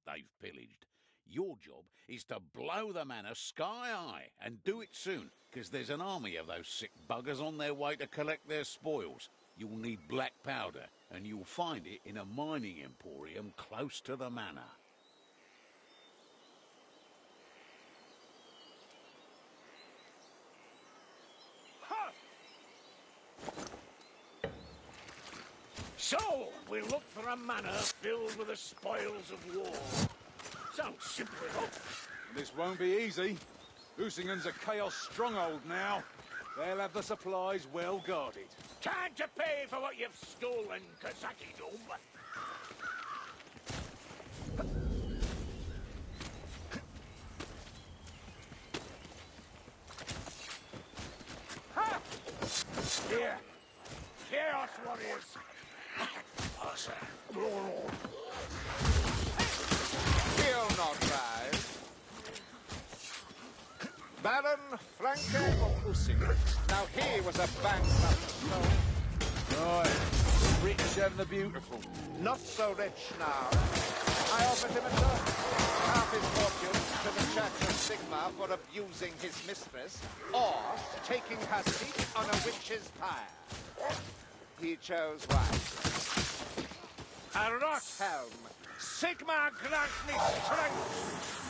they've pillaged. Your job is to blow the manor sky high, and do it soon, because there's an army of those sick buggers on their way to collect their spoils. You'll need black powder, and you'll find it in a mining emporium close to the manor. So, we look for a manor filled with the spoils of war. Sounds simple enough. This won't be easy. Usingen's a chaos stronghold now. They'll have the supplies well guarded. Time to pay for what you've stolen, Kazaki Doom. Here, Chaos Warriors. He'll not rise. Baron Franke of Usingen. Now he was a bankrupt soul. Right. Rich and the beautiful. Not so rich now. I offered him half his fortune to the Church of Sigma for abusing his mistress, or taking her seat on a witch's pyre. He chose wisely. A Rockhelm. Sigma grant me strength.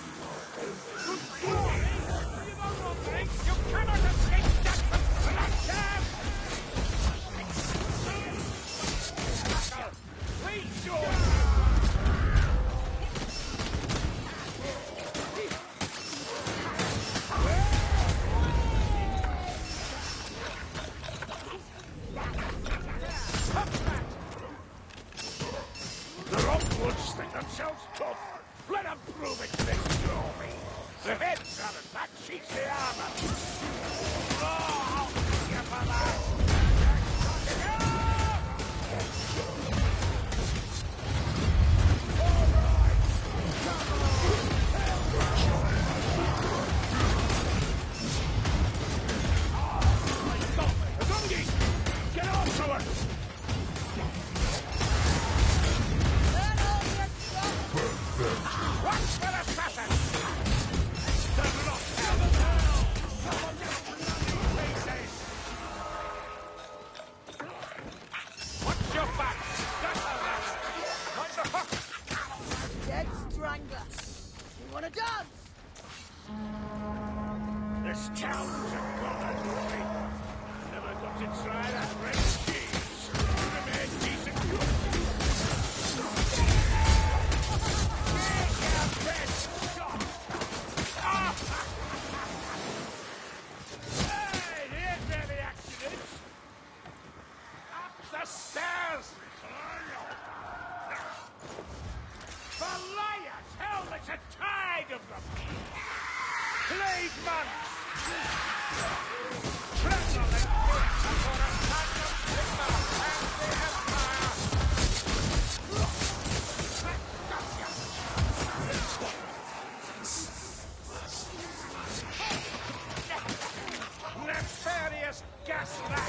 You cannot escape death from bloodshed! Please, George! The Rockwoods think themselves tough. Let them prove it to this glory. The heads are the back sheets the armor. Oh, I'll thank you for that. Get on to it! Watch for the assassin! The lock! Watch your back! That's a rat! Mind the hook! Dead strangler. You want to dance? This town's a god, boy. Never got to try that red cheese. The man decent cook. Hey, here's where the action is. Up the stairs. For liars, helmets, a tide of them. Plague monks. Tremble and quit before a son of Sigma and the Empire. Nefarious gas rat!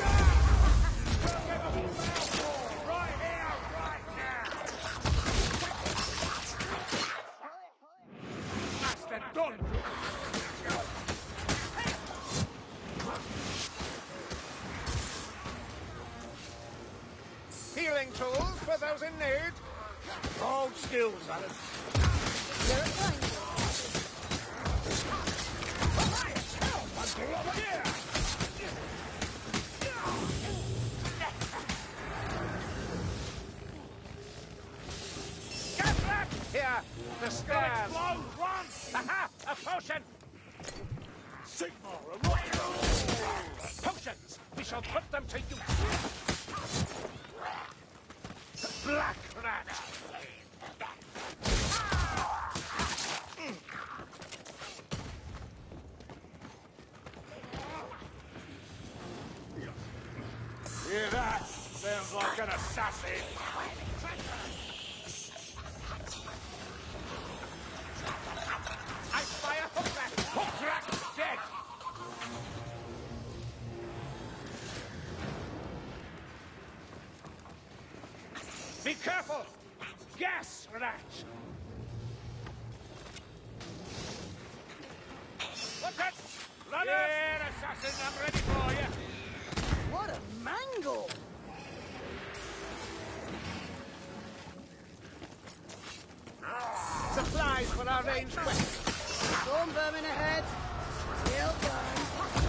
Right here, right now! Master done! Healing tools for those in need. Old skills, Alan. You're a kind Here, the stairs. Blow, run! Aha! A potion! Sigma, a rocket! Potions! We shall put them to use. Black rat! Hear that? Sounds like an assassin. I fire hook rat! Hook rat dead! Be careful! Gas rat! supplies for our ranged weapons. Storm vermin ahead. Still done.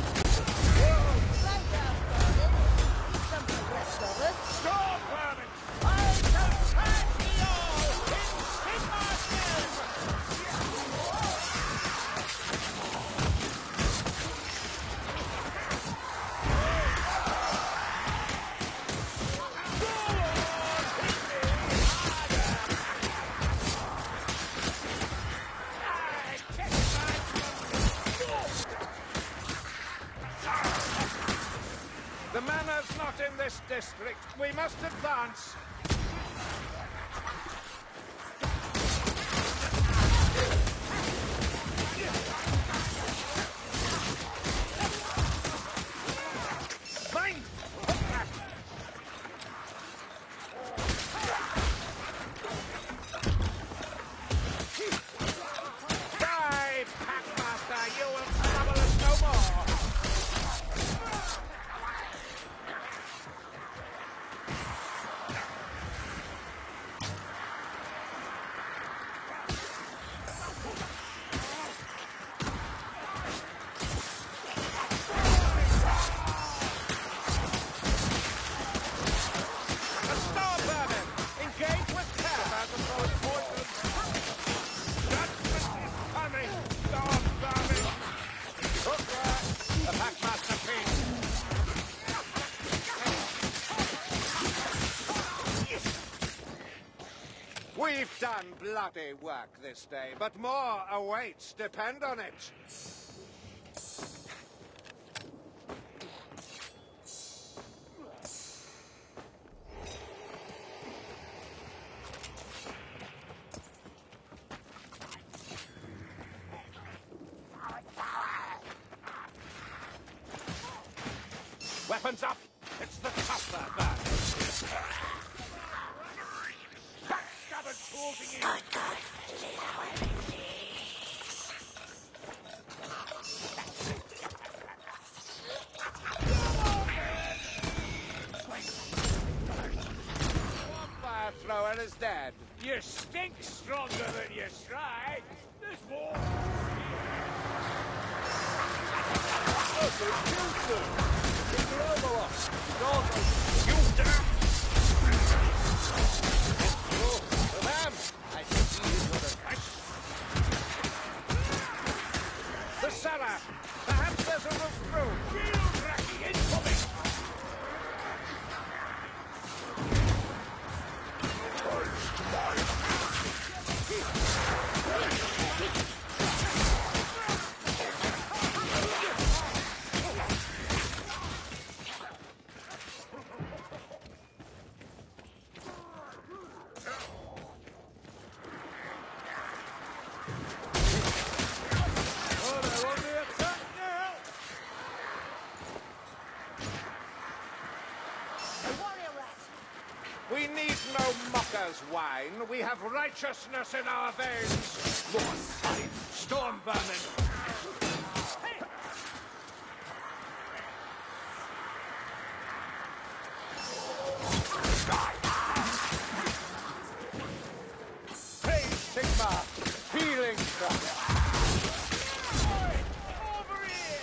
Slow down, darling. Some for the rest of us. Storm vermin! I shall find thee all in Sigmar's name! The manor's not in this district. We must advance. Mind! Die, Packmaster! You will trouble us no more! The Storm Vermin! Engage with care about the throwing poison! Judgment is coming, Storm Vermin! Hooker, the Packmaster King! We've done bloody work this day, but more awaits, depend on it. Weapons up! It's the tougher man! Backstabbers closing in! Fire thrower is dead. You stink stronger than you strike! There's more! You dare! Ma'am, I can see you with the cellar. Perhaps there's a route through. Shield Raki incoming! Oh, they're on the attack now! Warrior rat. We need no mucker's wine. We have righteousness in our veins. More solid storm vermin! Hey, Sigma! Healing structure. Over here!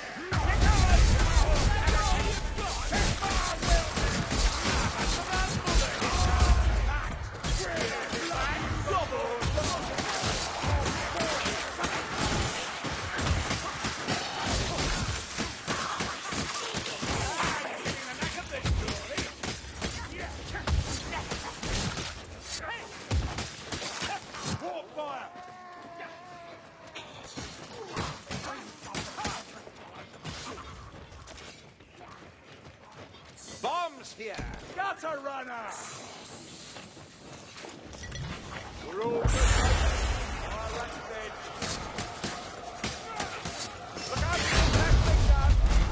Fire! Bombs here. Gutter runner! We're all good. Look out for the blasting gun.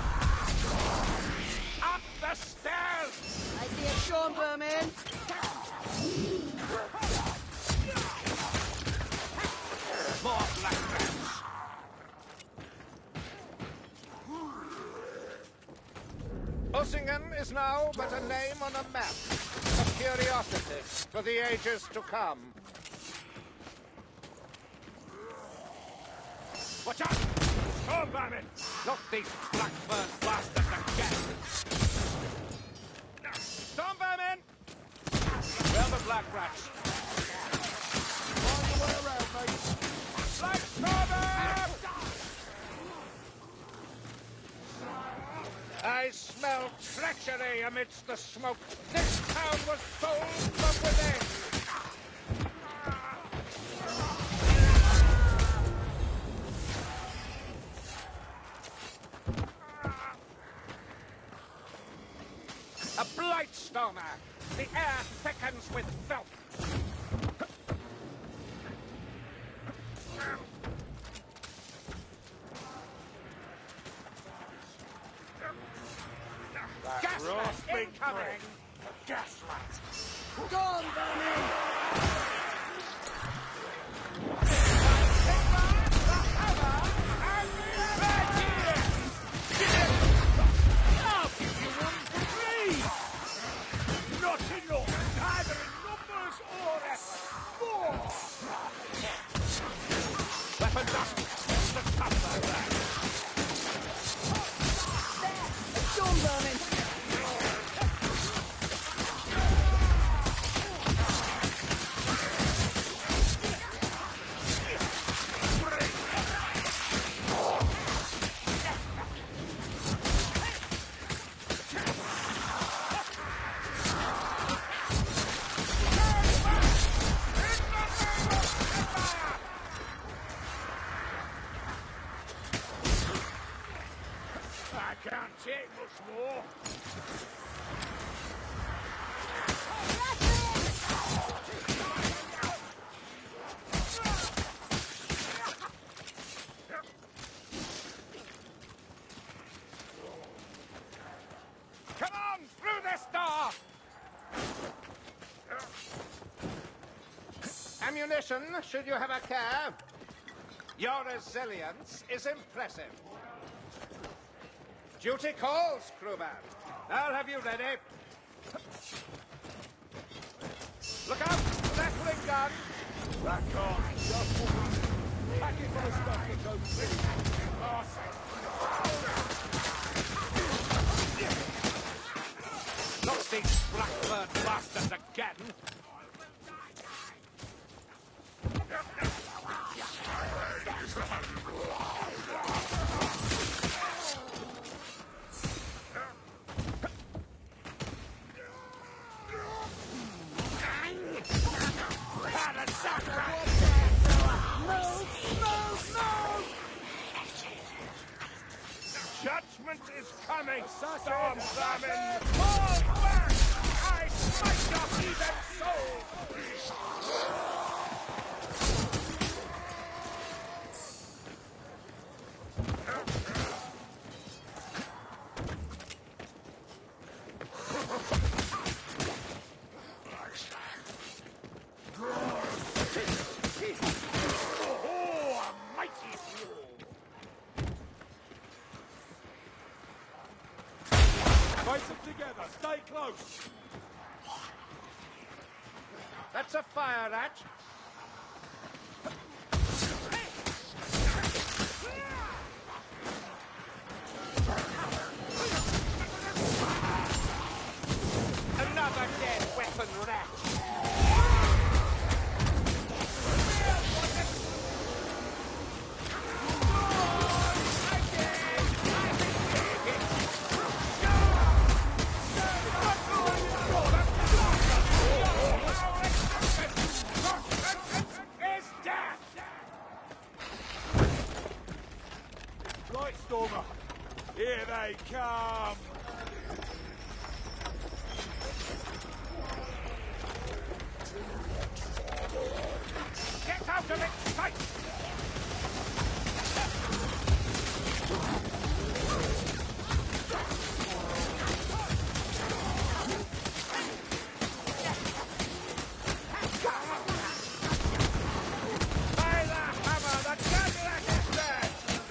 Up the stairs. I see a storm vermin. More black rats. Ussingen is now but a name on a map. A curiosity for the ages to come. Watch out! Storm vermin! Not these blackburn bastards again! Storm vermin! Well, the black rats. Find your way around, mate. Black vermin! I smell treachery amidst the smoke. This town was sold from within. A blight stormer. The air thickens with filth. Gaslight incoming! Gaslight! Gone, vermin! I'll give you one for free! Not enough, either in numbers or effort. More! Weapon dust! The tougher that! Gone, vermin! I can't take much more. Come on, through this door! Ammunition, should you have a care? Your resilience is impressive. Duty calls, crewman. I'll have you ready. Look out! Rattling gun! Back on. Just pack it full of stuff that goes through. Not these blackbird bastards again! Judgment is coming! Storm vermin! Fall back! I smite your heathen soul! Oh, a mighty fuel! Face them together. Stay close. That's a fire rat. Another dead weapon rat! Lightstormer. Here they come. Get out of its sight! By the hammer, the Cadillac is dead!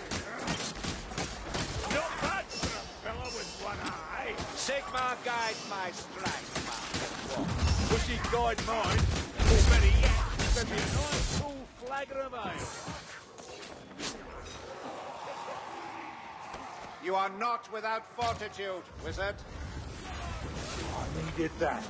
Not bad for a fellow with one eye. Sigmar guides my strike. Wish he'd guide mine. Or better yet, send me a nice full flagon of ale. You are not without fortitude, wizard. I needed that.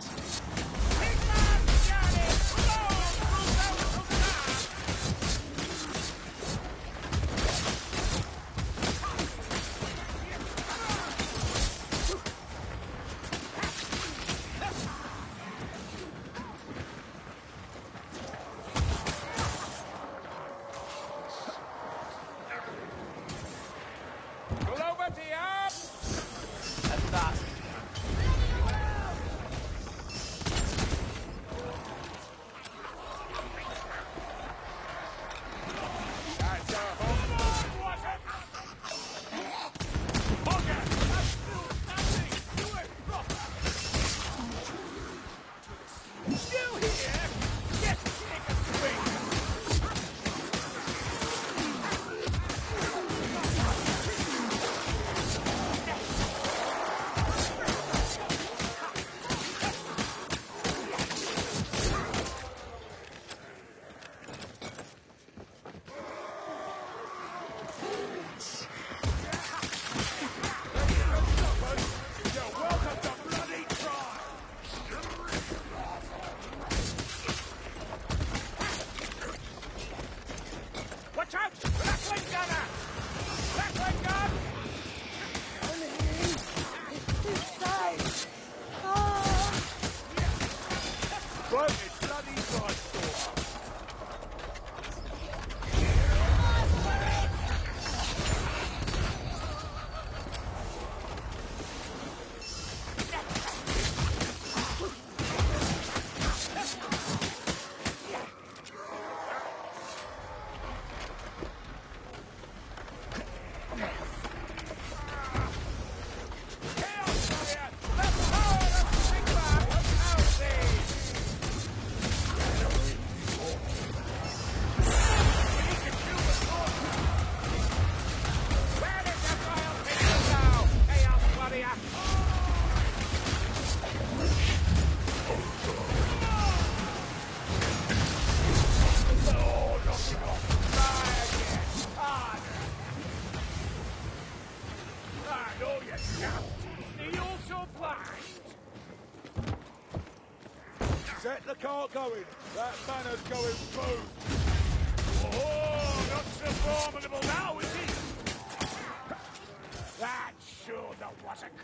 Set the cart going. That banner's going boom. Oh, not so formidable now, is he? That sure there wasn't.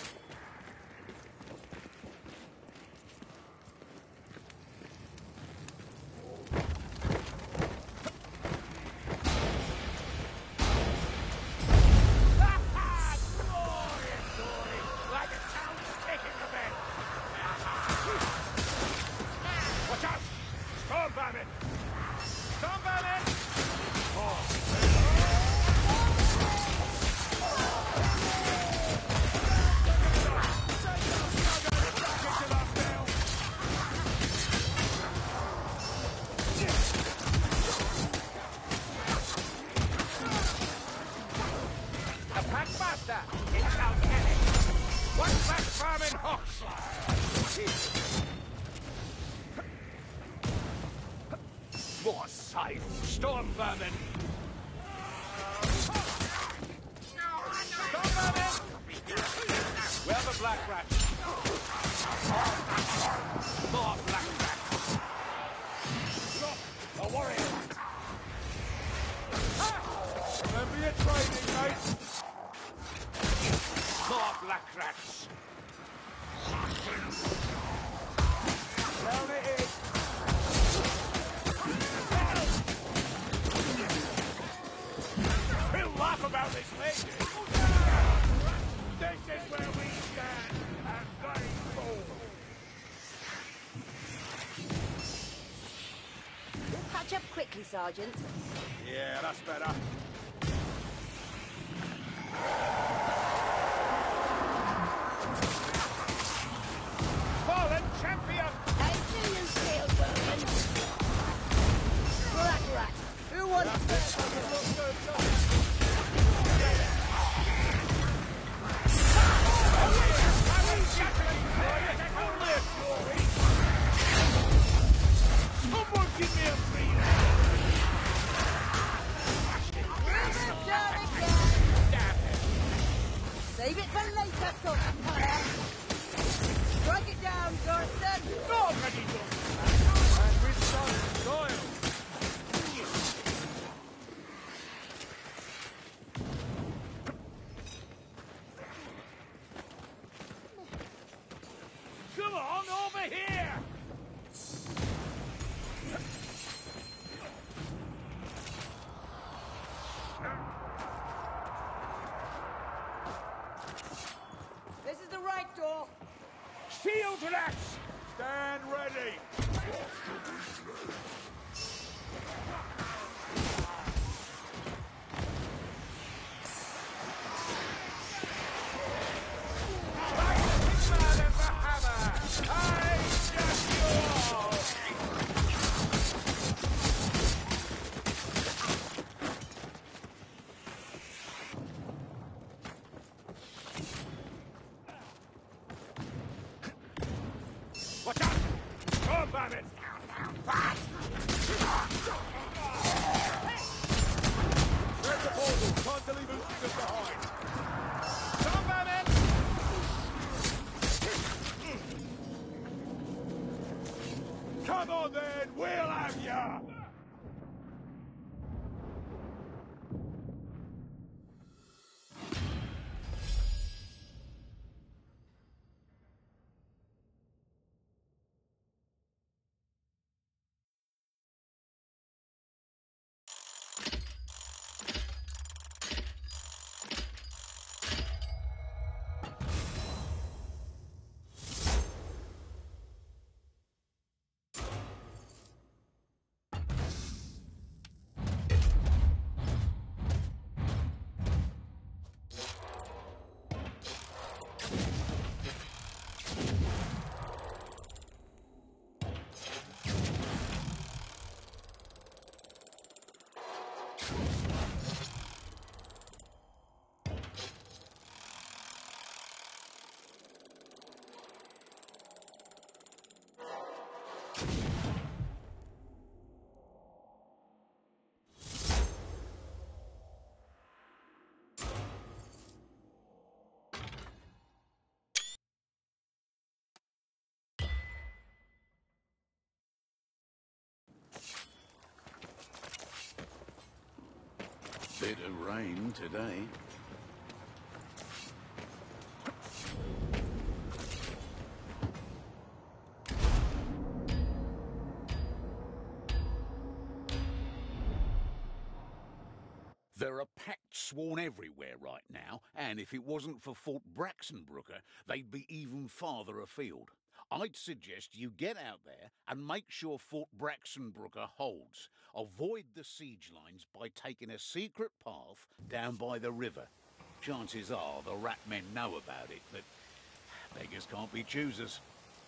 More sight! Storm vermin! Storm vermin! Where the black rats? More black rats! Look, a warrior! Remember your training, mate. More black rats! Down it is. We'll laugh about this later. This is where we stand, and very bold. We'll catch up quickly, Sergeant. Yeah, that's better. Fallen champion! I see you, Steel Vermin. Black Rat, who wants this? Someone give me a breather! Damn it! Damn it! Rats! Stand ready! Watch out! Go, Babbitt! There's the portal! Time to leave Ustinger behind! Come on, Babbitt! Come on, then! We'll have ya! Bit of rain today. There are pacts sworn everywhere right now, and if it wasn't for Fort Braxenbrooker, they'd be even farther afield. I'd suggest you get out there and make sure Fort Braxenbrooker holds. Avoid the siege lines by taking a secret path down by the river. Chances are the rat men know about it, but beggars can't be choosers.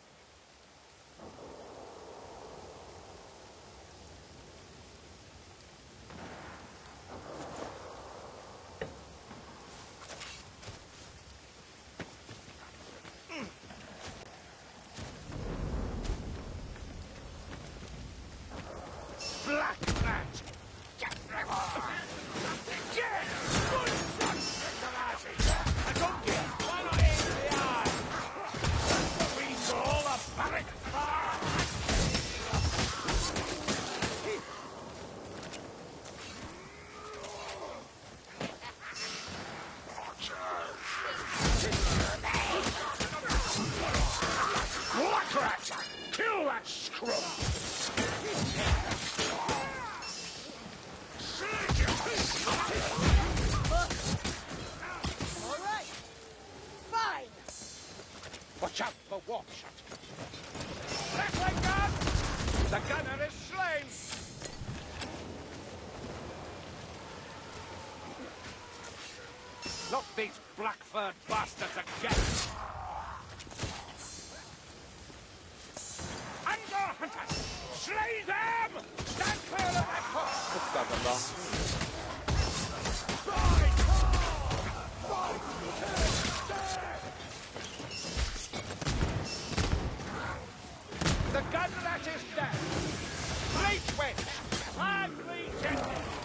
Black rat! Black rat! Kill that scrub! All right. Fine. Watch out for Watershot. Grappling gun! The gunner is slain! Not these black-furred bastards again! Under hunters! Slay them! Stand clear of that hook! This doesn't last. The gun rat is dead! Bleach wedge! And bleach it!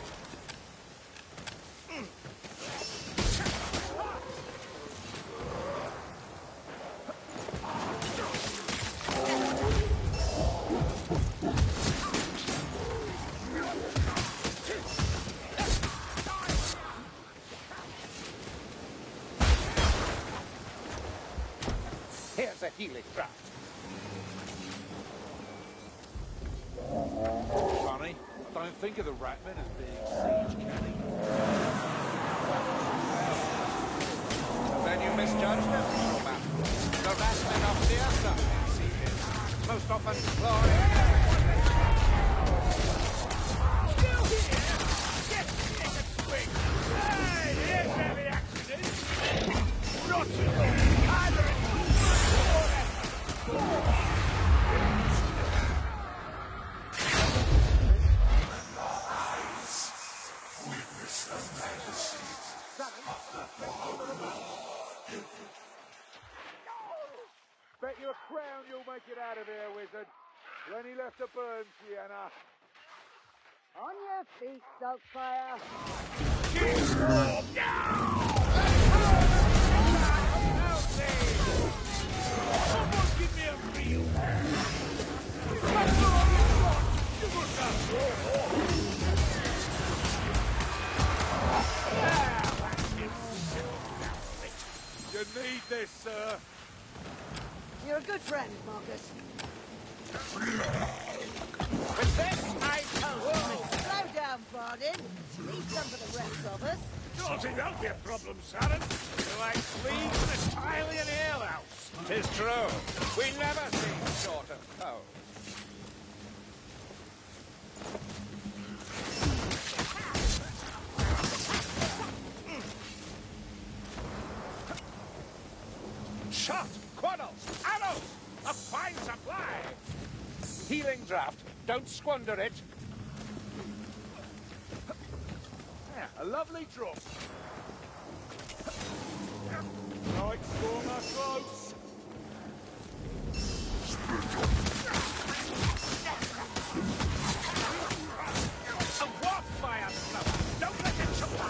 Here's a healing draft. Funny, I don't think of the Ratmen as being siege canny. Then you misjudged them, little man. The Ratmen are fiercer. most often glory. Still here? Get sick and swing! Hey, here's where the action is! Rotten! Either Bet you a crown you'll make it out of here, wizard. Plenty left to burn, Sienna. On your feet, Saltfire. Someone give me a reel! You need this, sir. You're a good friend, Marcus. With this, I toast. Slow down, Bardin. Leave some for the rest of us. Don't think that'll be a problem, Saren. You're like fleas in a Tylian alehouse. 'Tis true. We never seem short of cold. Shot, quaddles, arrows, a fine supply. Healing draft. Don't squander it. Yeah, a lovely drop. Right, Stormer, close. A warp fire flower. Don't let it show.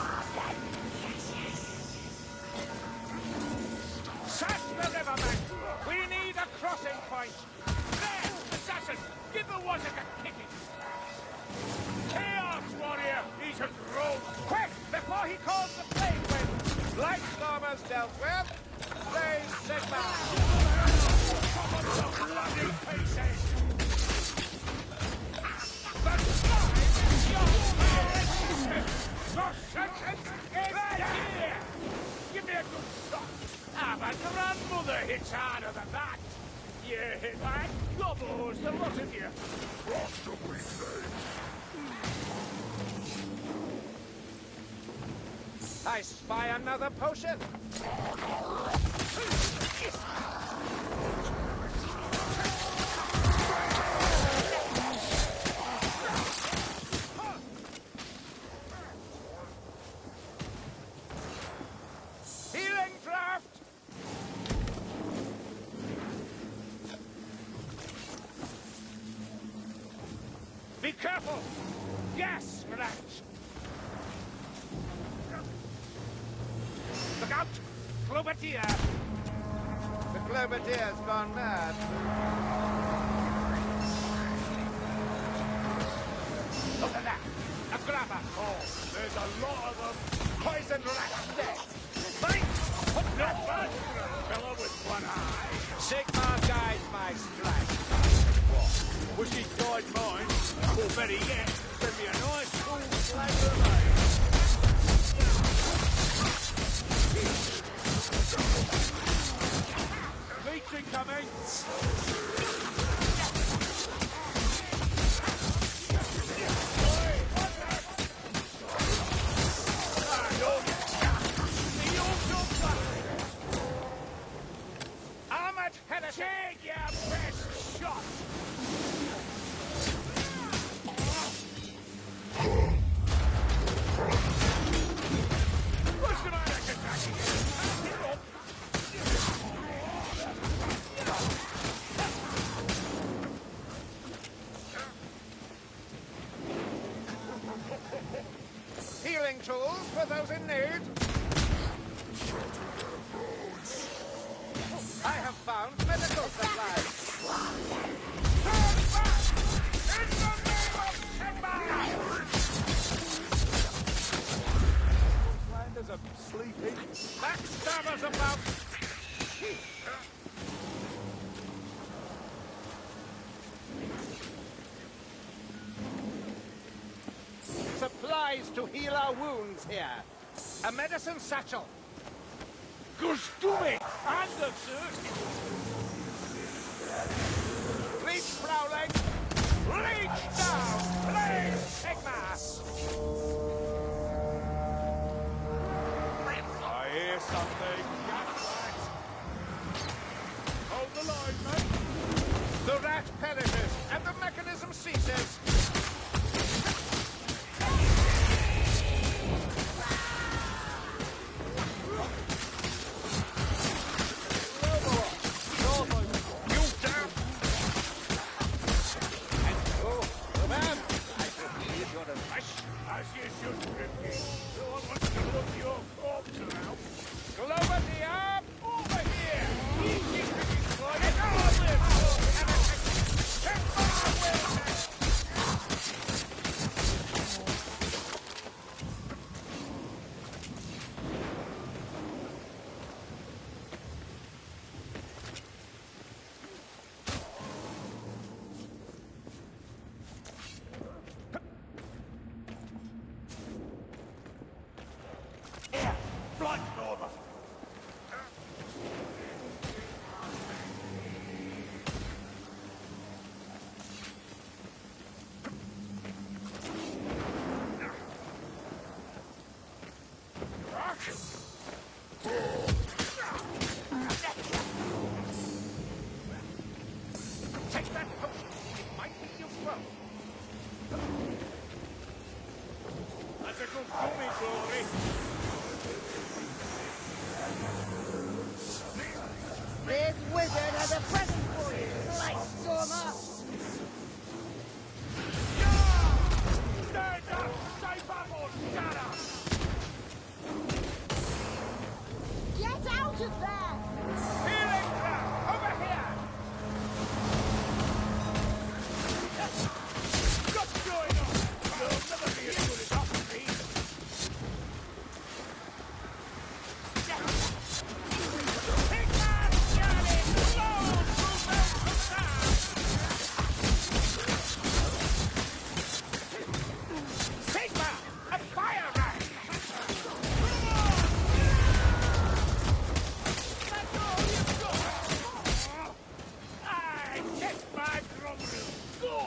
Search the riverbank. We need a crossing point. There! Assassin! Give the Wazak a kicking! Chaos warrior! He's a drone! Quick, before he calls the plague wind. Lightstormers dealt with. Blaze Sigma. The bloody faces! The slime is yours. The sentence is here! Give me a good shot! Ah, my grandmother hits harder than that! You hit that? Gobbles, the lot of you! I spy another potion. Healing draft. Be careful! Gas rats! Look out! Globatia! The Globadier's gone mad. Look at that! A grabber! Oh, there's a lot of them! Poison rat dead. Mate! Not bad for a fellow with one eye! Sigma guides my strike. Wish he'd guide mine. Or better yet, send me a nice full flavour of ale. Leech incoming! Armored heretic. Take your best shot! What's the matter, Kentucky? Get up! Healing tools for those in need. I have found medical supplies. Turn back! In the name of Sigma! Landers are sleeping. Backstabbers about. Supplies to heal our wounds here. A medicine satchel. Gustume! And the circuit! Reach, Prowling! Reach down! Please, Sigma! I hear something. Hold the line, mate. The rat perishes, and the mechanism ceases. As you should, Grimky. No one wants to look your corpse around. Glover the arm! Over here! Easy, Grimky boy! Get on with it! Take my will! Here! Blightstormer! Take that potion. It might be useful. That's a good gummy, Glory. This wizard has a present for you, Blightstormer! Stand up! Stay back or shut up! Get out of there! Healing ground! Over here! What's going on? You'll never be as good as Huckabee. Take that, Johnny! Lord, move out from there! Sigma! A fire rat! That's all you've got! I get my drum room! Go!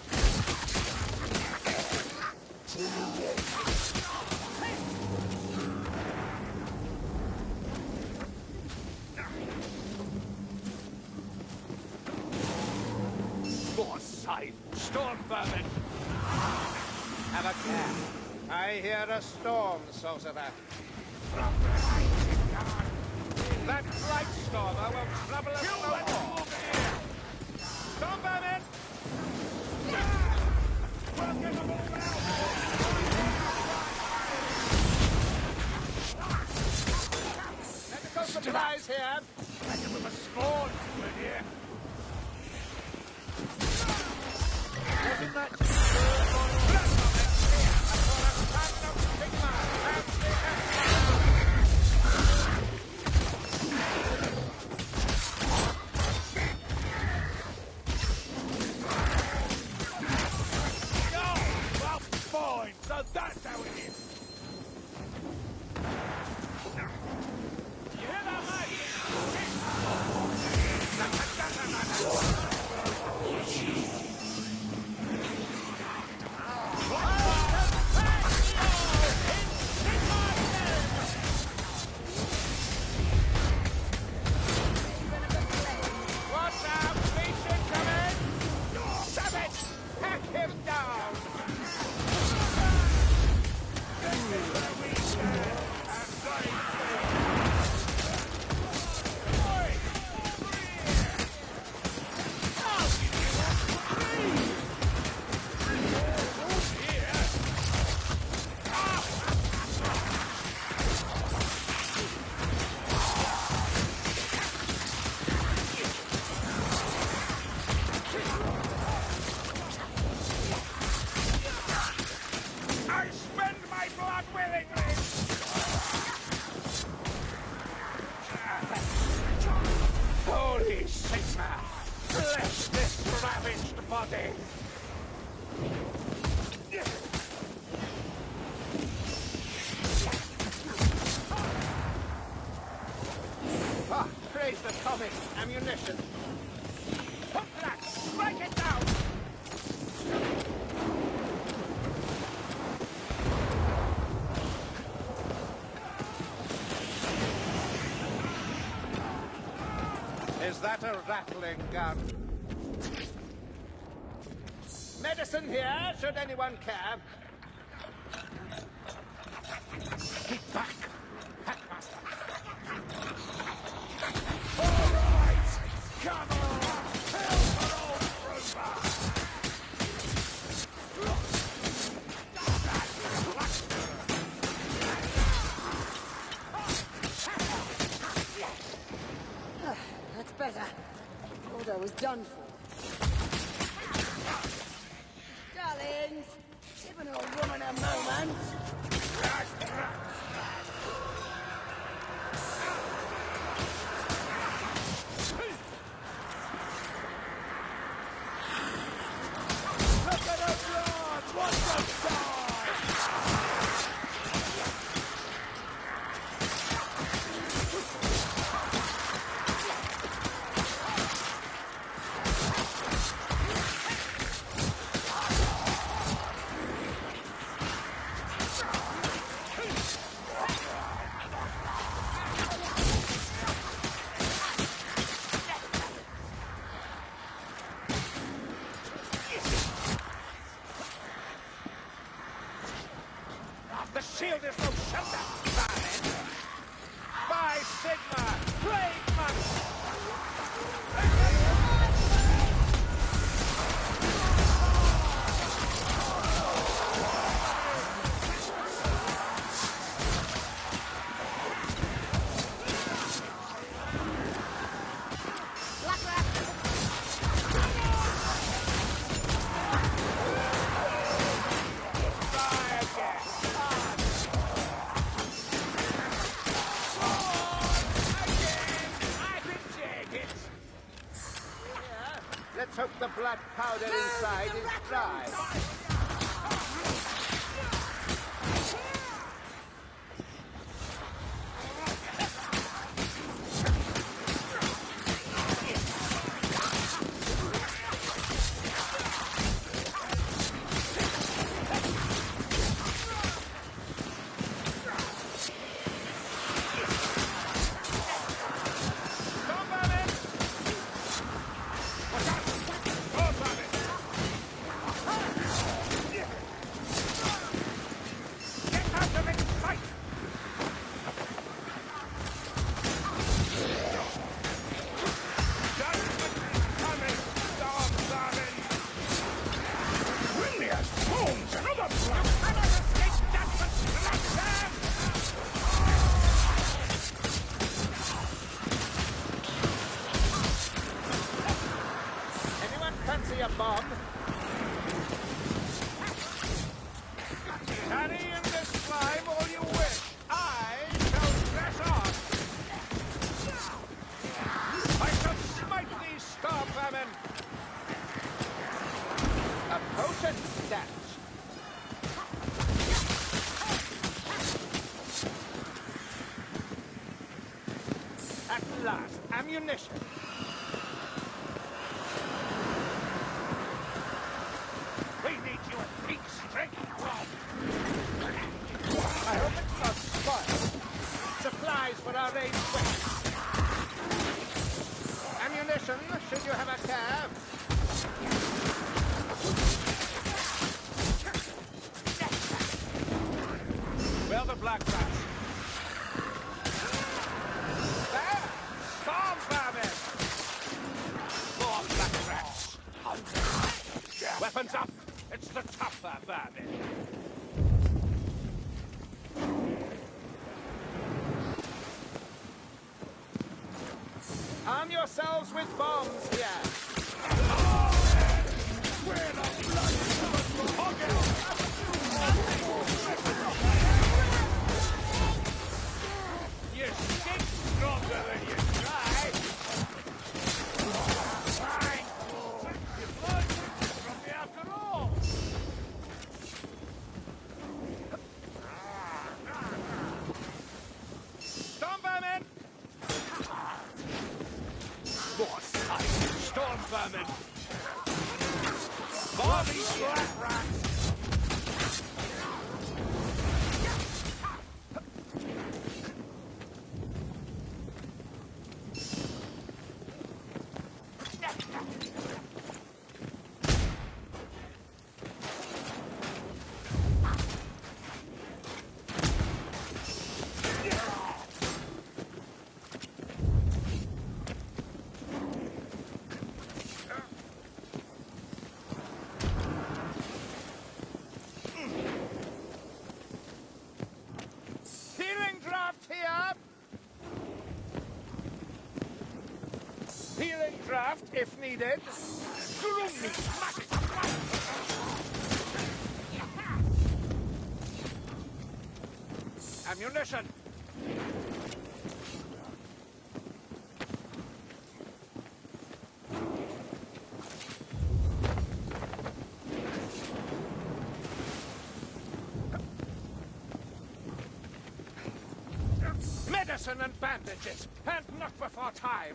For sake! Storm vermin! Have a care. I hear a storm, Sorcerer. That Blightstormer will trouble us no more. Storm vermin! Medical supplies here. Like a little spawn to it here. Wasn't that Well, fine. So that's how it is. You hear that, mate? Watch out! Beast incoming! Savage! Hack him down! I spend my blood willingly. Holy Sigma! Bless this ravaged body! Ah, praise the comic ammunition! Hook that! Strike it Is that a rattling gun? Medicine here, should anyone care. Keep back! Hackmaster! All right! Come on! Hell for old Trooper! That's better. Thought I was done for. Darlings, give an old woman a moment. Look at the blood! What the size! The shield is no shelter, Baron! By Sigma! Brave monk! Let's hope the black powder inside is dry. A bomb. Carry in this slime all you wish. I shall press on. I shall smite these storm vermin. A potent stench. At last, ammunition. I hope it's not spoiled. Supplies for our ranged weapons. Ammunition, should you have a care. Where are the black rats? There! Storm vermin! More black rats! Weapons up! It's the tougher vermin! Arm yourselves with bombs here. Where the blood you stink stronger than you try. Fine. Your blood from me after all. Storm vermin! Storm vermin! Bobby black rats! draft if needed. Ammunition. Medicine and bandages, and not before time.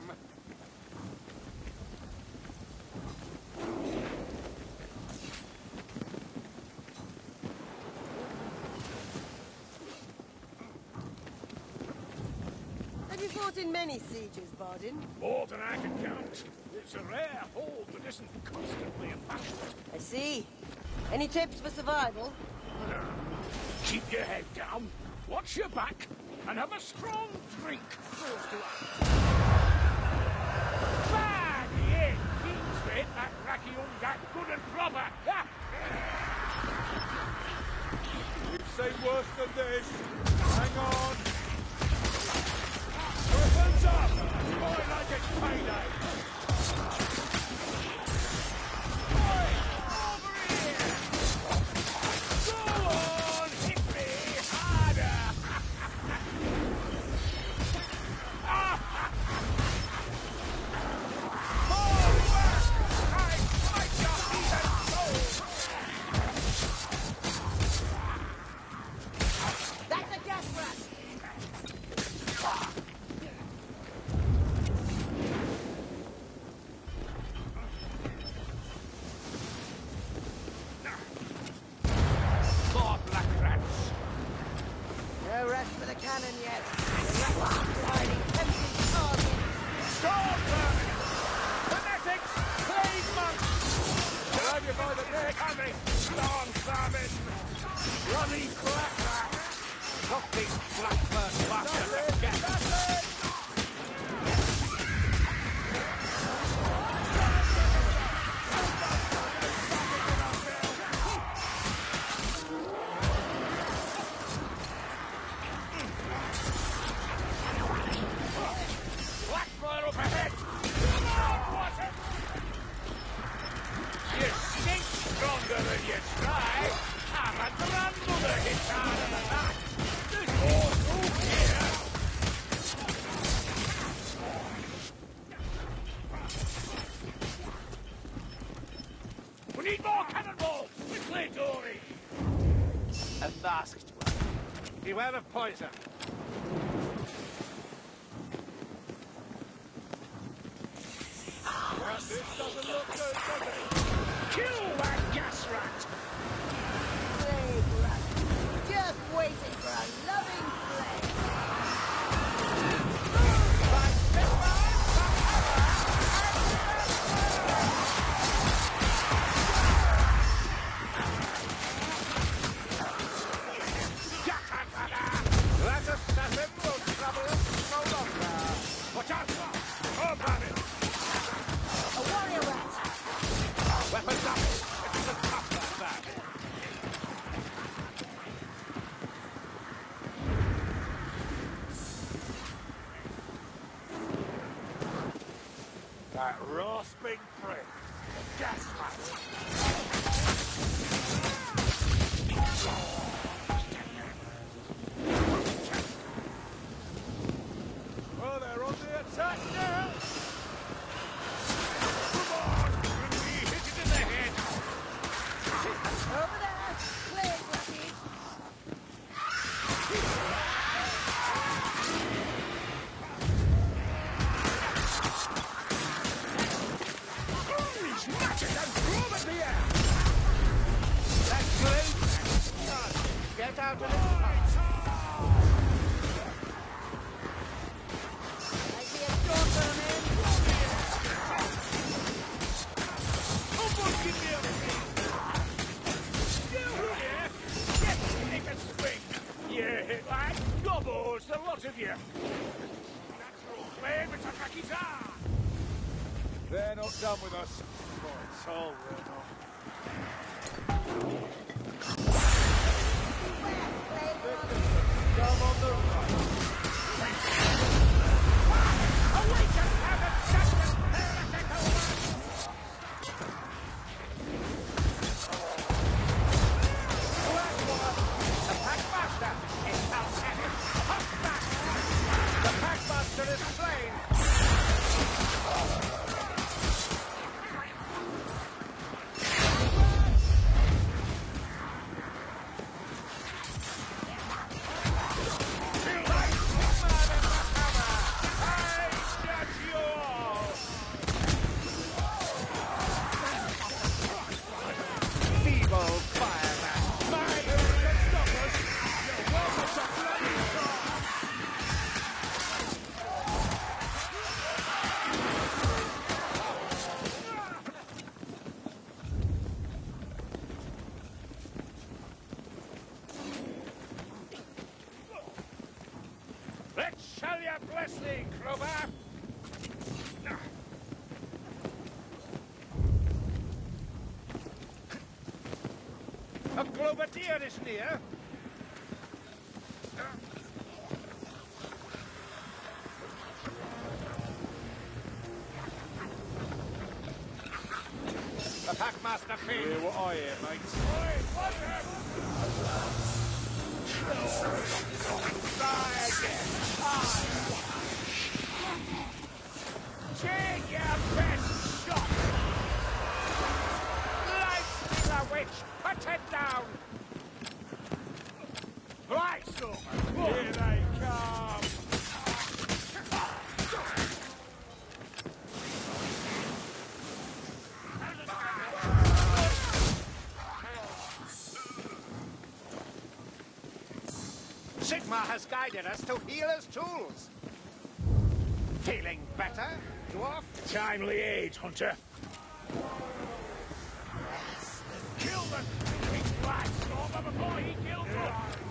Have you fought in many sieges, Bardin? More than I can count. It's a rare hold that isn't constantly impassioned. I see. Any tips for survival? Keep your head down, watch your back, and have a strong drink. Bad in! Kingsford, that racky young gat, good and proper. We've seen worse than this. Hang on. Weapons up! Boy, like it's payday. Oi, over here! Go on, hit me harder! More work! I fight your heathen soul! That's a gas rat! More black rats! No rest for the cannon yet. The rats are hiding empty targets. Storm vermin! Fanatics! Plague monks! Grab you by the neck. Coming! Storm vermin! Bloody black rats! Not these black-first bastards again! Black fire up ahead! Come on, water! You stink stronger than you try! I'm a grandmother hit harder than that! There's more food here! We need more cannonballs! Quickly, Dory! A masked one. Beware of poison. This doesn't look good, does it? Kill that gas rat! Plague rat. Just waiting for a loving flame. That assassin will trouble us no longer. Watch out! Oh, Babbitt! A warrior rat. Weapons up. It isn't tough that bad. That rasping prick! The gas rat! Oh, they're on the attack now. Come on! We hit it in the head! Over there. Plague ratty. He's matched and threw him in the air! That's great. Get out of this path. I see a storm vermin. Someone give me a You here? Get take a swing! You hit like gobbles, the lot of you! Natural flame, it's a guitar! They're not done with us. Right, so we're not. Come on the right. Awaken, have a bless thee, Crover! A Cloverdere is near. The Packmaster Finn. Hear what I hear, mates. Oi, watch him! Try again. Take your best shot! Light the witch! Put it down! Right, Stormer! Here they come! Sigmar has guided us to healer's tools. Feeling better, dwarf? Timely aid, Hunter. Kill the Big Black Stormer before he kills us!